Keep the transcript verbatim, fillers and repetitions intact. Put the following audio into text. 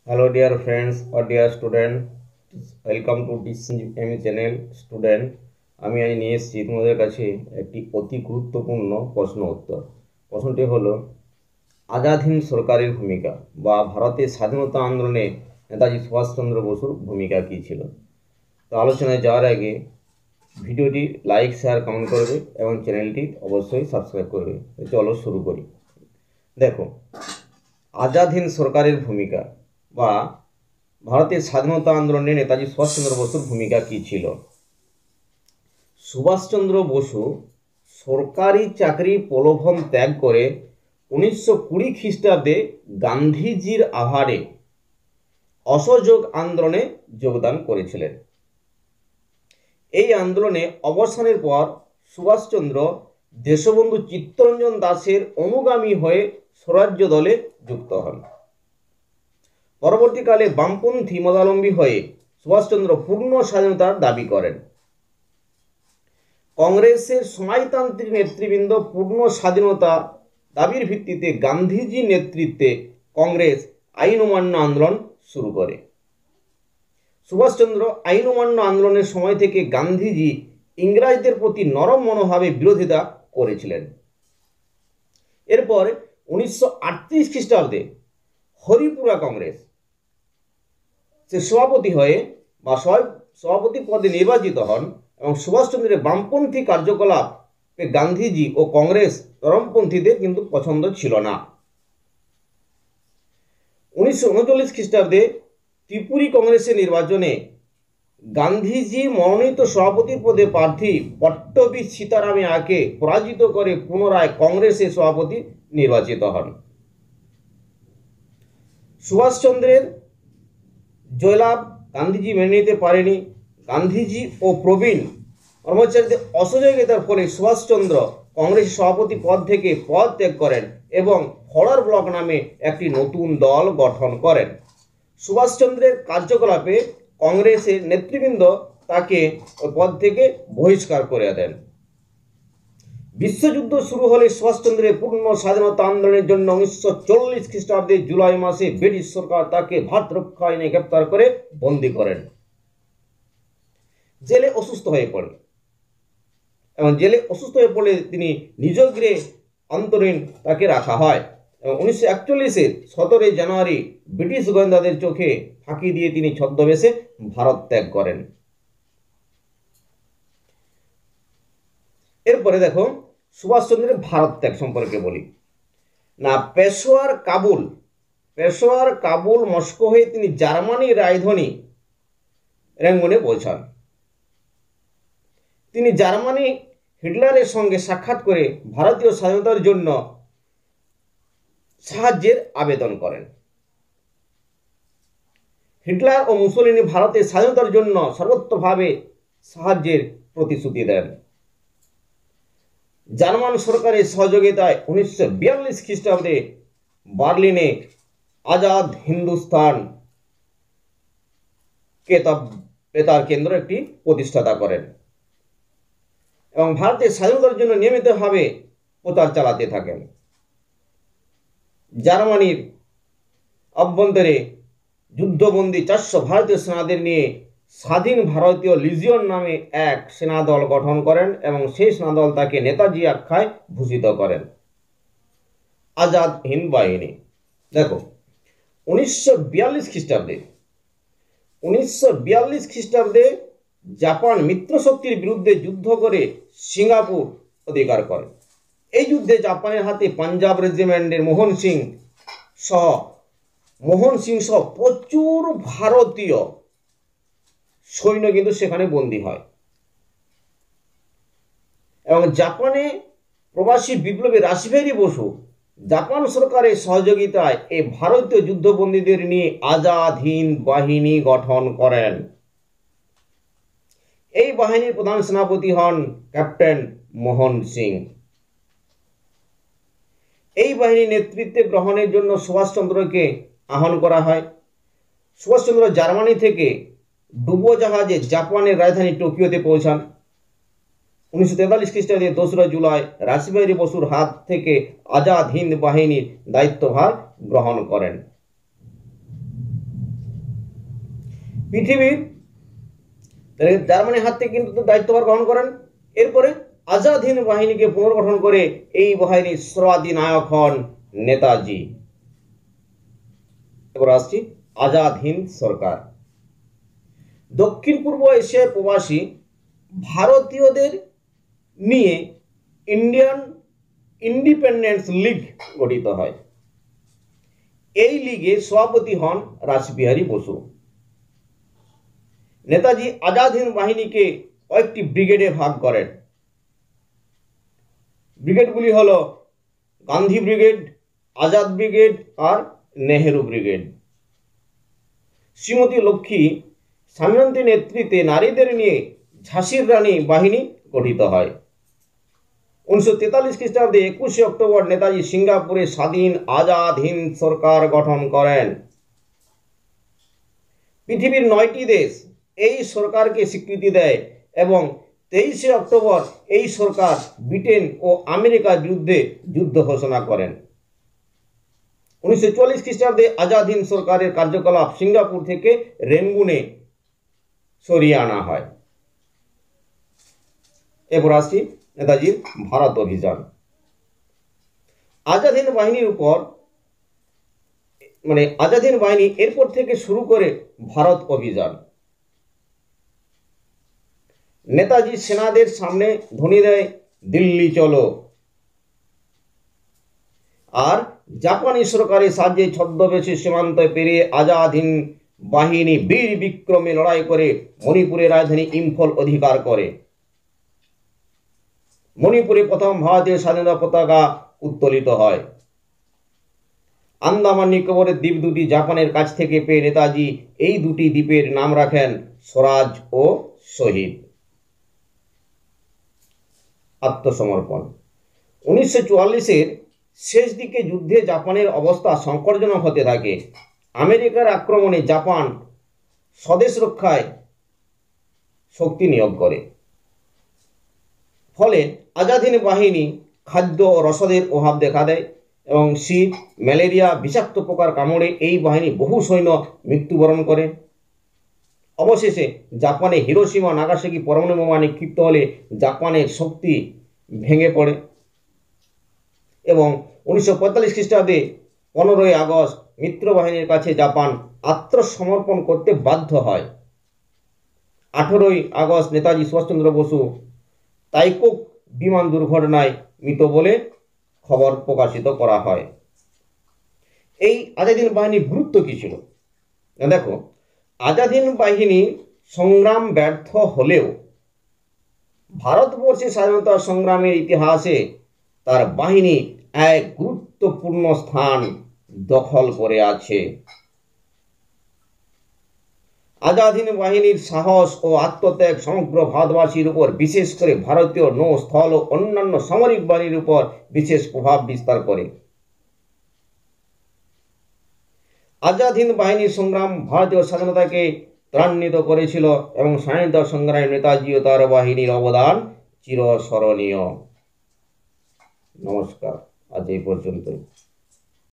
Hello dear friends or dear student, welcome to T C M channel student. আমি আজ নিয়ে এসেছি তোমাদের কাছে একটি অতি গুরুত্বপূর্ণ প্রশ্ন উত্তর। প্রশ্নটি হলো আজাদ হিন্দ সরকারের ভূমিকা বা ভারতের স্বাধীনতা আন্দোলনে নেতাজি সুভাষচন্দ্র বসুর ভূমিকা কী ছিল। তো আলোচনায় যাওয়ার আগে ভিডিওটি লাইক শেয়ার কমেন্ট করবে এবং চ্যানেলটি অবশ্যই সাবস্ক্রাইব করবে। চলো শুরু করি। দেখো, আজাদ হিন্দ সরকারের ভূমিকা বা ভারতের স্বাধীনতা আন্দোলনে নেতাজি সুভাষচন্দ্র বসুর ভূমিকা কী ছিল। সুভাষচন্দ্র বসু সরকারি চাকরি প্রলোভন ত্যাগ করে উনিশশো কুড়ি খ্রিস্টাব্দে গান্ধীজির আহ্বানে অসহযোগ আন্দোলনে যোগদান করেছিলেন। এই আন্দোলনে অবসানের পর সুভাষচন্দ্র দেশবন্ধু চিত্তরঞ্জন দাসের অনুগামী হয়ে স্বরাজ্য দলে যুক্ত হন। পরবর্তীকালে বামপন্থী মতাবলম্বী হয়ে সুভাষচন্দ্র পূর্ণ স্বাধীনতার দাবি করেন। কংগ্রেসের সমাজতান্ত্রিক নেতৃবৃন্দ পূর্ণ স্বাধীনতা দাবির ভিত্তিতে গান্ধীজির নেতৃত্বে কংগ্রেস আইন অমান্য আন্দোলন শুরু করে। সুভাষচন্দ্র আইন অমান্য আন্দোলনের সময় থেকে গান্ধীজি ইংরেজদের প্রতি নরম মনোভাবে বিরোধিতা করেছিলেন। এরপর উনিশশো আটত্রিশ খ্রিস্টাব্দে হরিপুরা কংগ্রেস সে সভাপতি হয়ে বা সভাপতি পদে নির্বাচিত হন এবং সুভাষচন্দ্রের বামপন্থী কার্যকলাপ গান্ধীজি ও কংগ্রেস নরমপন্থীদের কিন্তু পছন্দ ছিল না। উনিশশো উনচল্লিশ খ্রিস্টাব্দে ত্রিপুরী কংগ্রেসের নির্বাচনে গান্ধীজি মনোনীত সভাপতি পদে প্রার্থী পট্টবী সীতারামাইয়াকে পরাজিত করে পুনরায় কংগ্রেসের সভাপতি নির্বাচিত হন। সুভাষচন্দ্রের জয়লাভ গান্ধীজি মেনে নিতে পারেনি। গান্ধীজি ও প্রবীণ কর্মচারীদের অসহযোগিতার ফলে সুভাষচন্দ্র কংগ্রেস সভাপতি পদ থেকে পদ ত্যাগ করেন এবং ফরওয়ার্ড ব্লক নামে একটি নতুন দল গঠন করেন। সুভাষচন্দ্রের কার্যকলাপে কংগ্রেসের নেতৃবৃন্দ তাকে পদ থেকে বহিষ্কার করে দেন। বিশ্বযুদ্ধ শুরু হলে সুভাষচন্দ্রের পূর্ণ স্বাধীনতা আন্দোলনের জন্য উনিশশো চল্লিশ খ্রিস্টাব্দে জুলাই মাসে ব্রিটিশ সরকার তাকে ভারত রক্ষা আইনে গ্রেপ্তার করে বন্দী করেন। জেলে অসুস্থ হয়ে পড়ে এবং জেলে অসুস্থ হয়ে পড়লে তিনি নিজ গৃহে অন্তরীণ তাকে রাখা হয় এবং উনিশশো একচল্লিশের সতেরোই জানুয়ারি ব্রিটিশ গোয়েন্দাদের চোখে ফাঁকি দিয়ে তিনি ছদ্মবেশে ভারত ত্যাগ করেন। এরপরে দেখো, সুভাষচন্দ্রের ভারত ত্যাগ সম্পর্কে বলি না। পেশোয়ার কাবুল পেশোয়ার কাবুল মস্কো হয়ে তিনি জার্মানির রাজধানী রেঙ্গুনে পৌঁছান। তিনি জার্মানি হিটলারের সঙ্গে সাক্ষাৎ করে ভারতীয় স্বাধীনতার জন্য সাহায্যের আবেদন করেন। হিটলার ও মুসোলিনি ভারতের স্বাধীনতার জন্য সর্বতোভাবে সাহায্যের প্রতিশ্রুতি দেন। জার্মান সরকারের সহযোগিতায় উনিশশো বিয়াল্লিশ খ্রিস্টাব্দে বার্লিনে আজাদ হিন্দুস্তান বেতার কেন্দ্র একটি প্রতিষ্ঠাতা করেন এবং ভারতের স্বাধীনতার জন্য নিয়মিতভাবে প্রচার চালাতে থাকেন। জার্মানির অভ্যন্তরে যুদ্ধবন্দী চারশো ভারতীয় সেনাদের নিয়ে স্বাধীন ভারতীয় লিজিয়ন নামে এক সেনাদল গঠন করেন এবং সেই সেনাদল তাকে নেতাজি আখ্যায় ভূষিত করেন। আজাদ হিন্দ বাহিনী দেখো, উনিশশো বিয়াল্লিশ খ্রিস্টাব্দে উনিশশো বিয়াল্লিশ খ্রিস্টাব্দে জাপান মিত্রশক্তির বিরুদ্ধে যুদ্ধ করে সিঙ্গাপুর অধিকার করে। এই যুদ্ধে জাপানের হাতে পাঞ্জাব রেজিমেন্টের মোহন সিং সহ মোহন সিং সহ প্রচুর ভারতীয় সৈন্য কিন্তু সেখানে বন্দী হয় এবং জাপানে প্রবাসী বিপ্লবী রাসবিহারী বসু জাপান সরকারের সহযোগিতায় এই ভারতীয় যুদ্ধবন্দীদের নিয়ে আজাদ হিন্দ বাহিনী গঠন করেন। এই বাহিনীর প্রধান সেনাপতি হন ক্যাপ্টেন মোহন সিং। এই বাহিনীর নেতৃত্বে গ্রহণের জন্য সুভাষচন্দ্রকে আহ্বান করা হয়। সুভাষচন্দ্র জার্মানি থেকে ডুবোজাহাজে জাপানের রাজধানী টোকিওতে পৌঁছান। উনিশশো তেতাল্লিশ খ্রিস্টাব্দে দোসরা জুলাই রাসবিহারী বসুর হাত থেকে আজাদ হিন্দ বাহিনীর দায়িত্বভার গ্রহণ করেন। পৃথিবীর জার্মানির হাত থেকে কিন্তু দায়িত্বভার গ্রহণ করেন। এরপরে আজাদ হিন্দ বাহিনীকে পুনর্গঠন করে এই বাহিনীর সর্বাধিনায়ক হন নেতাজি। এবার আসছি আজাদ হিন্দ সরকার। দক্ষিণ পূর্ব এশিয়ায় প্রবাসী ভারতীয়দের নিয়ে ইন্ডিয়ান ইন্ডিপেন্ডেন্স লীগ গঠিত হয়। এই লীগে সভাপতি হন রাসবিহারী বসু। নেতাজি আজাদ হিন্দ বাহিনীকে কয়েকটি ব্রিগেডে ভাগ করেন। ব্রিগেডগুলি হল গান্ধী ব্রিগেড, আজাদ ব্রিগেড আর নেহেরু ব্রিগেড। শ্রীমতী লক্ষ্মী সামন্তী নেতৃত্বে নারীদের নিয়ে ঝাঁসির রানী বাহিনী গঠিত হয়। উনিশশো তেতাল্লিশ খ্রিস্টাব্দে একুশে অক্টোবর নেতাজি সিঙ্গাপুরে স্বাধীন আজাদ হিন্দ সরকার গঠন করেন। পৃথিবীর নয়টি দেশ এই সরকারকে স্বীকৃতি দেয় এবং তেইশে অক্টোবর এই সরকার ব্রিটেন ও আমেরিকার বিরুদ্ধে যুদ্ধ ঘোষণা করেন। উনিশশো চুয়াল্লিশ খ্রিস্টাব্দে আজাদ হিন্দ সরকারের কার্যকলাপ সিঙ্গাপুর থেকে রেঙ্গুনে সরিয়ে আনা হয়। এরপর আসছি নেতাজির ভারত অভিযান। আজাদ হিন্দ বাহিনীর উপর মানে আজাদ হিন্দ বাহিনী এরপর থেকে শুরু করে ভারত অভিযান। নেতাজি সেনাদের সামনে ধ্বনি দেয় দিল্লি চলো, আর জাপানি সরকারের সাহায্যে ছদ্মবেশে সীমান্ত পেরিয়ে আজাদ হিন্দ বাহিনী বীর বিক্রমে লড়াই করে মণিপুরের রাজধানী ইম্ফল অধিকার করে। মণিপুরে প্রথম ভারতীয় স্বাধীনতা পতাকা উত্তোলিত হয়। আন্দামান নিকোবরের দ্বীপ দুটি জাপানের কাছ থেকে পেয়ে নেতাজি এই দুটি দ্বীপের নাম রাখেন স্বরাজ ও শহীদ। আত্মসমর্পণ। উনিশশো চুয়াল্লিশের শেষ দিকে যুদ্ধে জাপানের অবস্থা সংকটজনক হতে থাকে। আমেরিকার আক্রমণে জাপান স্বদেশ রক্ষায় শক্তি নিয়োগ করে। ফলে আজাদ হিন্দ বাহিনী খাদ্য ও রসদের অভাব দেখা দেয় এবং শীত, ম্যালেরিয়া, বিষাক্ত পোকার কামড়ে এই বাহিনী বহু সৈন্য মৃত্যুবরণ করে। অবশেষে জাপানে হিরোশিমা নাগাসাকি পরমাণু বোমা নিক্ষিপ্ত হলে জাপানের শক্তি ভেঙে পড়ে এবং উনিশশো পঁয়তাল্লিশ খ্রিস্টাব্দে পনেরোই আগস্ট মিত্র বাহিনীর কাছে জাপান আত্মসমর্পণ করতে বাধ্য হয়। আঠেরোই আগস্ট নেতাজি সুভাষচন্দ্র বসু তাইকুক বিমান দুর্ঘটনায় মৃত বলে খবর প্রকাশিত করা হয়। এই আজাদ হিন্দ বাহিনীর গুরুত্ব কী ছিল? দেখো, আজাদ হিন্দ বাহিনী সংগ্রাম ব্যর্থ হলেও ভারতবর্ষের স্বাধীনতা সংগ্রামের ইতিহাসে তার বাহিনী এক গুরুত্বপূর্ণ স্থান দখল করে আছে। আজাদ হিন্দ বাহিনীর সাহস ও আত্মত্যাগ সমগ্র ভারতবাসীর উপর, বিশেষ করে ভারতীয় নৌ, স্থল ও অন্যান্য সামরিক বাহিনীর উপর বিশেষ প্রভাব বিস্তার করে। আজাদ হিন্দ বাহিনীর সংগ্রাম ভারতীয় স্বাধীনতাকে ত্বরান্বিত করেছিল এবং স্বাধীনতা সংগ্রামে নেতাজি ও তার বাহিনীর অবদান চিরস্মরণীয়। নমস্কার, আজ এই পর্যন্তই।